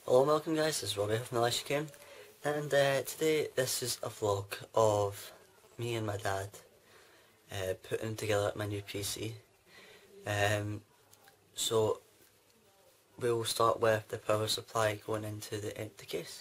Hello and welcome guys, this is Robbie from Elisha Came, and today this is a vlog of me and my dad putting together my new PC. So we'll start with the power supply going into the empty case.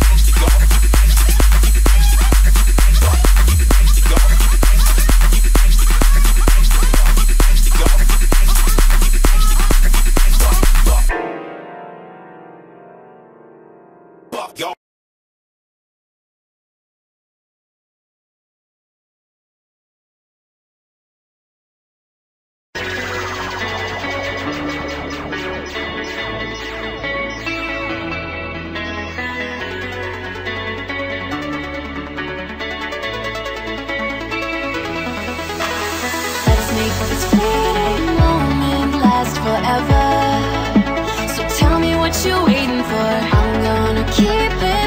This fleeting moment lasts forever. So tell me what you're waiting for. I'm gonna keep it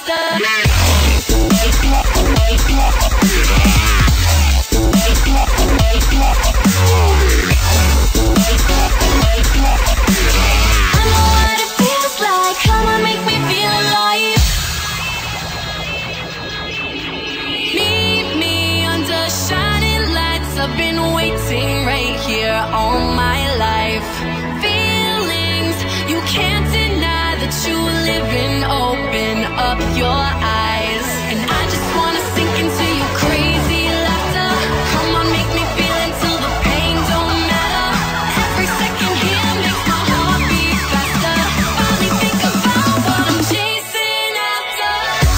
I've been waiting right here all my life. Feelings you can't deny that you live in. Open up your eyes, and I just wanna sink into your crazy laughter. Come on, make me feel until the pain don't matter. Every second here makes my heart beat faster. Finally think about what I'm chasing after.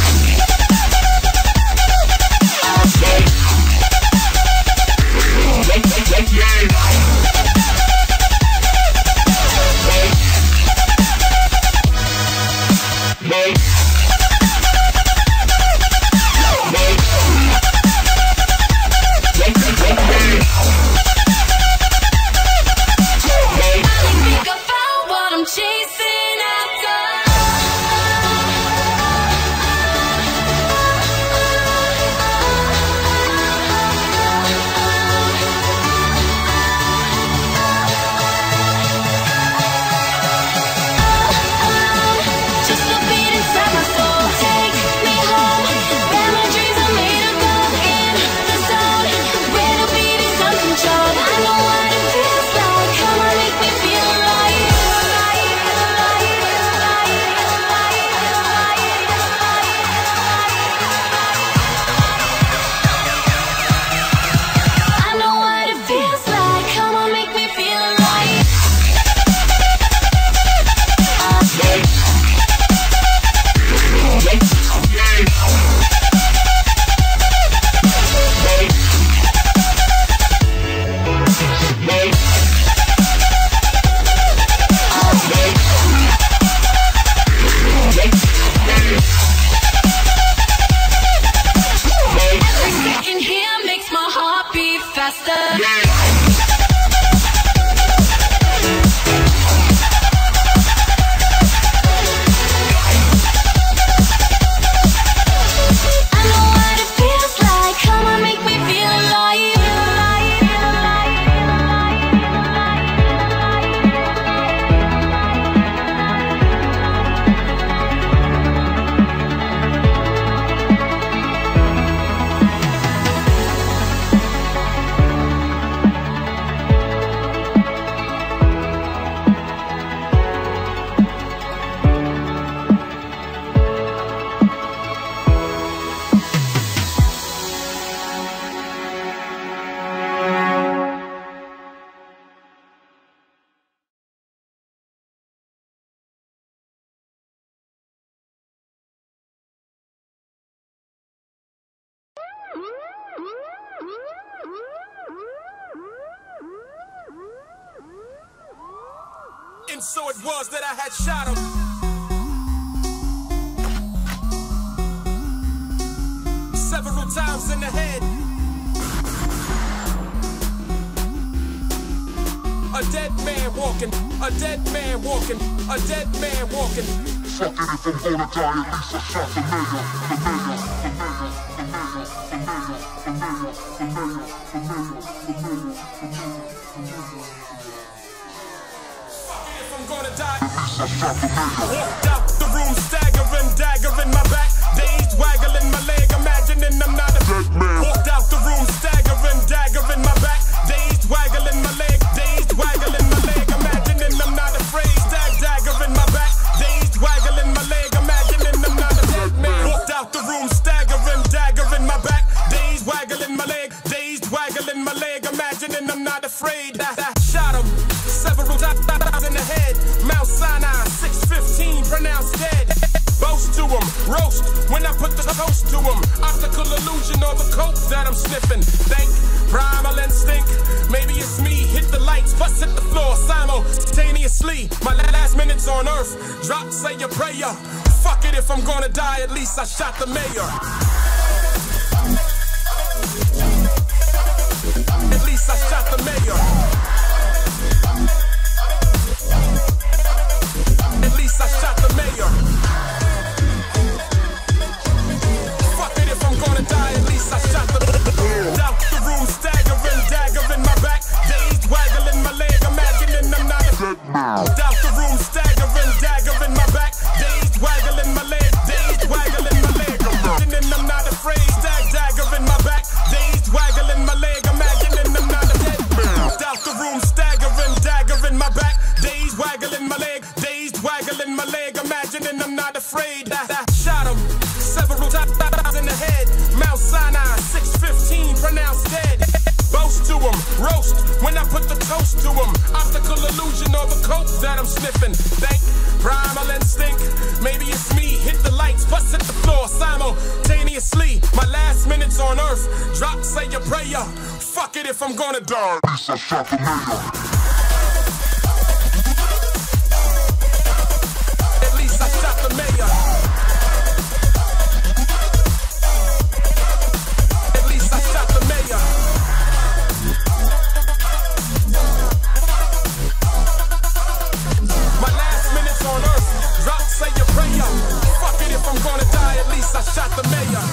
And so it was that I had shot him. Several times in the head. A dead man walking, a dead man walking, a dead man walking. Fuck it, if I'm gonna die, at least I shot the mayor. I'm gonna die. Walked out the room, staggering, dagger in my back, dazed, waggling my leg, imagining I'm not a dead man. Walked out the room, staggering, dagger in my back, dazed, waggling my leg, dazed, waggling my leg, imagining I'm not afraid. Dagger in my back, dazed, waggling my leg, imagining I'm not a dead man. Walked out the room, staggering, dagger in my back, dazed, waggling my leg, dazed, waggling my leg, imagining I'm not afraid. Shot him several times in the head. Mount Sinai, 615, pronounced dead. Boast to him, roast when I put the toast to him. Optical illusion or the coke that I'm sniffing. Think, primal instinct, maybe it's me. Hit the lights, bust hit the floor simultaneously. My last minutes on earth, drop, say your prayer. Fuck it, if I'm gonna die, at least I shot the mayor. At least I shot the mayor. At least I shot the mayor. toast when I put the toast to them. Optical illusion of a coke that I'm sniffing. Thank primal instinct. Maybe it's me. Hit the lights, bust hit the floor simultaneously. My last minutes on earth. Drop, say your prayer. Fuck it if I'm gonna die. Lisa shot the mayor. At least I shot the mayor. At least I shot the mayor. My last minutes on earth. Drop, say your prayer. Fuck it if I'm gonna die. At least I shot the mayor.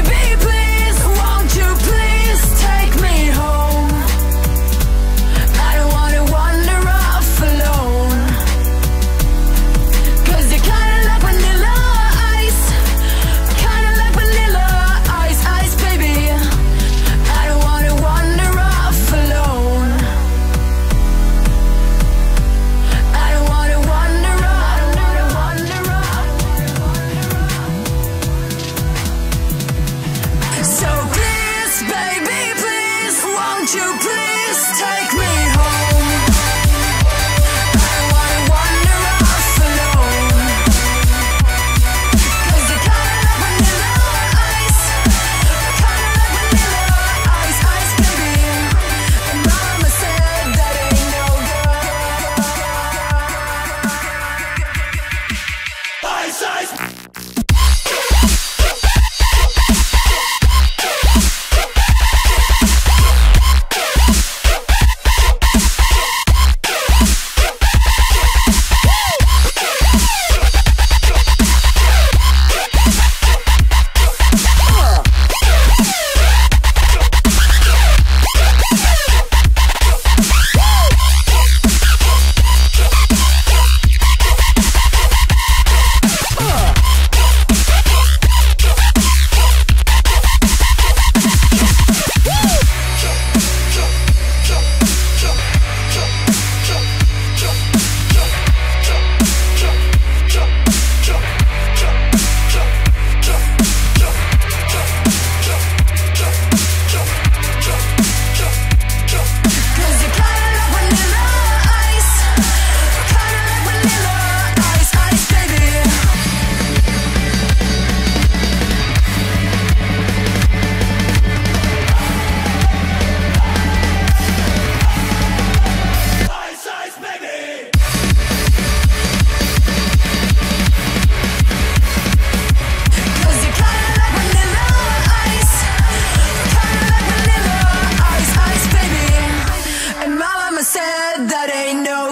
I Won't you please take me home? I wanna wander off alone. 'Cause you're kinda like vanilla ice. Kinda like vanilla ice, ice baby. And mama said that ain't no good. Ice, ice. Said that ain't no